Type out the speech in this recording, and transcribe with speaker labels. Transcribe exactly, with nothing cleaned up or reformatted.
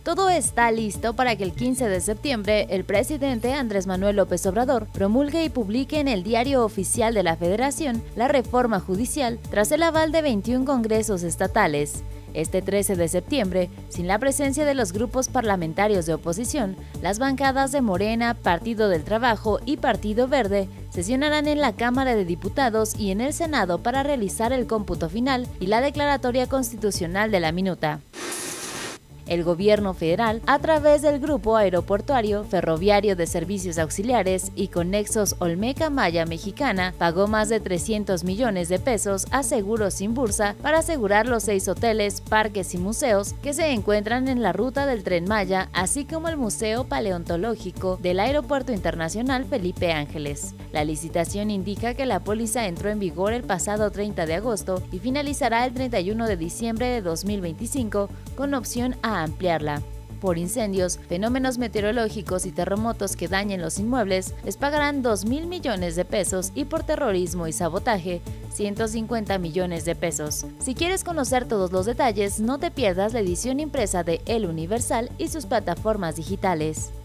Speaker 1: Todo está listo para que el quince de septiembre el presidente Andrés Manuel López Obrador promulgue y publique en el Diario Oficial de la Federación la reforma judicial tras el aval de veintiún congresos estatales. Este trece de septiembre, sin la presencia de los grupos parlamentarios de oposición, las bancadas de Morena, Partido del Trabajo y Partido Verde sesionarán en la Cámara de Diputados y en el Senado para realizar el cómputo final y la declaratoria constitucional de la minuta. El gobierno federal, a través del Grupo Aeroportuario Ferroviario de Servicios Auxiliares y Conexos Olmeca Maya Mexicana, pagó más de trescientos millones de pesos a Seguros Sin Bursa para asegurar los seis hoteles, parques y museos que se encuentran en la ruta del Tren Maya, así como el Museo Paleontológico del Aeropuerto Internacional Felipe Ángeles. La licitación indica que la póliza entró en vigor el pasado treinta de agosto y finalizará el treinta y uno de diciembre de dos mil veinticinco, con opción a ampliarla. Por incendios, fenómenos meteorológicos y terremotos que dañen los inmuebles, les pagarán dos mil millones de pesos y por terrorismo y sabotaje, ciento cincuenta millones de pesos. Si quieres conocer todos los detalles, no te pierdas la edición impresa de El Universal y sus plataformas digitales.